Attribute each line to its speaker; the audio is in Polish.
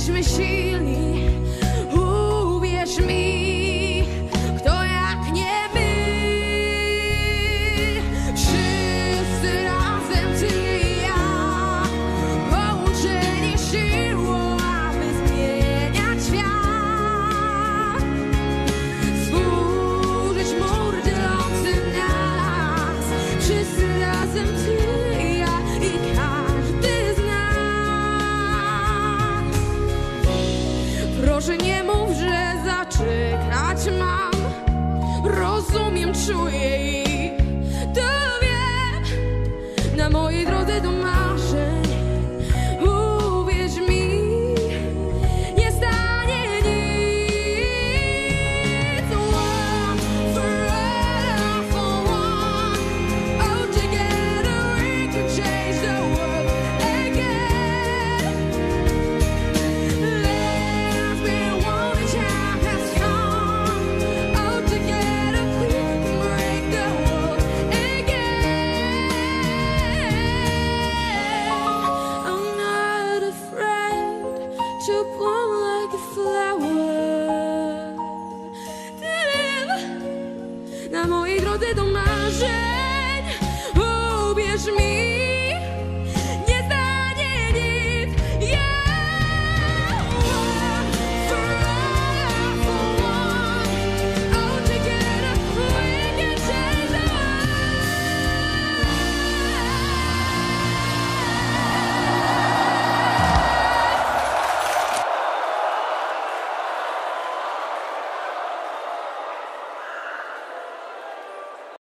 Speaker 1: jesteśmy silni, uwierz mi, kto jak nie my. Wszyscy razem, ty i ja, połączeni siłą, aby zmieniać świat, stworzyć mur dzielący nas. Wszyscy razem, ty i ja, i każdy z nas. Proszę nie mów, że zaczekać mam. Rozumiem, czuję i to wiem. Na mojej drodze do marzeń, uwierz mi, nie stanie nic. One for all, for one. Oh, together we can change the world again. Let's be one time has come. Oh, together we can break the world again. I'm not afraid to bloom like a flower. Na mojej drodze do marzeń.